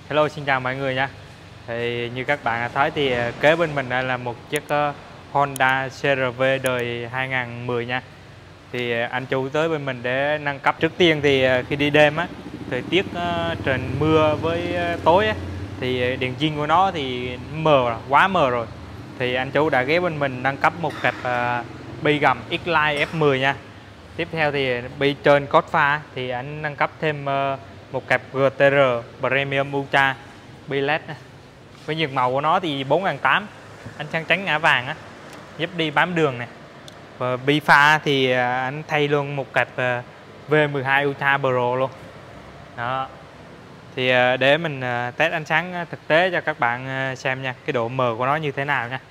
Hello, xin chào mọi người nha. Thì như các bạn đã thấy thì kế bên mình đây là một chiếc Honda CR-V đời 2010 nha. Thì anh chủ tới bên mình để nâng cấp. Trước tiên thì khi đi đêm á, thời tiết trời mưa với tối á, thì đèn zin của nó thì mờ, quá mờ rồi. Thì anh chủ đã ghé bên mình nâng cấp một cặp bi gầm X-Line F10 nha. Tiếp theo thì bi trên cốt pha thì anh nâng cấp thêm một cặp GTR Premium Ultra bi LED với nhiệt màu của nó thì 4.800, ánh sáng trắng ngã vàng á, giúp đi bám đường này. Và bi pha thì anh thay luôn một cặp V12 Ultra Pro luôn đó. Thì để mình test ánh sáng thực tế cho các bạn xem nha, cái độ mờ của nó như thế nào nha.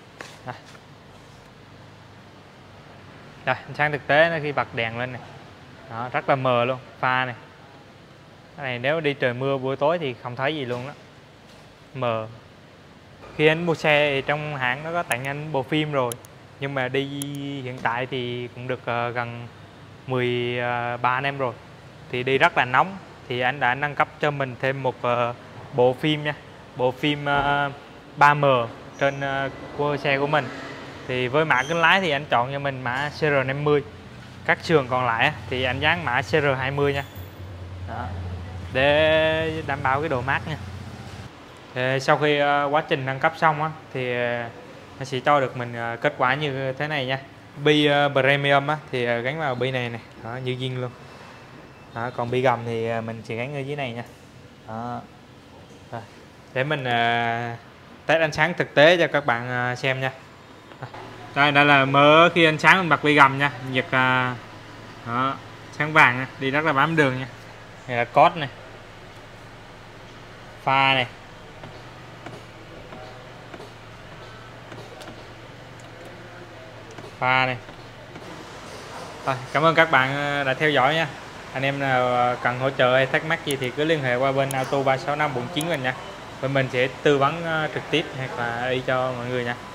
Đây, ánh sáng thực tế nó khi bật đèn lên này đó, rất là mờ luôn, pha này. Cái này nếu đi trời mưa buổi tối thì không thấy gì luôn đó, mờ. Khi anh mua xe thì trong hãng nó có tặng anh bộ phim rồi, nhưng mà đi hiện tại thì cũng được gần 13 năm rồi, thì đi rất là nóng. Thì anh đã nâng cấp cho mình thêm một bộ phim nha, bộ phim 3M trên của xe của mình. Thì với mã kính lái thì anh chọn cho mình mã CR50, các sườn còn lại thì anh dán mã CR20 nha đó, để đảm bảo cái độ mát nha. Thì sau khi quá trình nâng cấp xong á, thì nó sẽ cho được mình kết quả như thế này nha. Bi Premium á, thì gắn vào bi này đó, như zin luôn đó. Còn bi gầm thì mình sẽ gắn ở dưới này nha đó. Rồi, để mình test ánh sáng thực tế cho các bạn xem nha. Đây là mở khi ánh sáng mình bật bi gầm nha, nhiệt đó, sáng vàng nha, đi rất là bám đường nha. Này là cốt này, pha này, pha này. Rồi, cảm ơn các bạn đã theo dõi nha. Anh em nào cần hỗ trợ hay thắc mắc gì thì cứ liên hệ qua bên Auto 36549 mình nha. Bên mình sẽ tư vấn trực tiếp hoặc là đi cho mọi người nha.